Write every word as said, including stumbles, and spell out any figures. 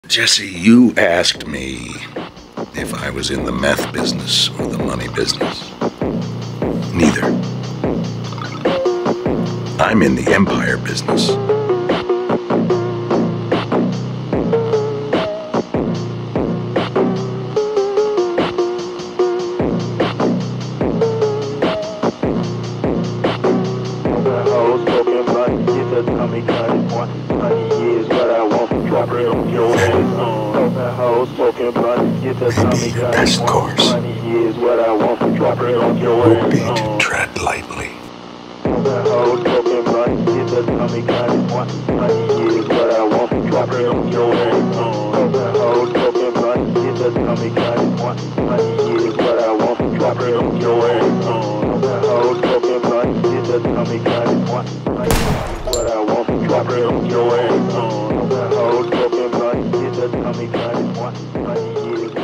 Jesse, you asked me if I was in the meth business or the money business. Neither. I'm in the empire business. Maybe your best course would be to tread lightly. Drop it on your ass.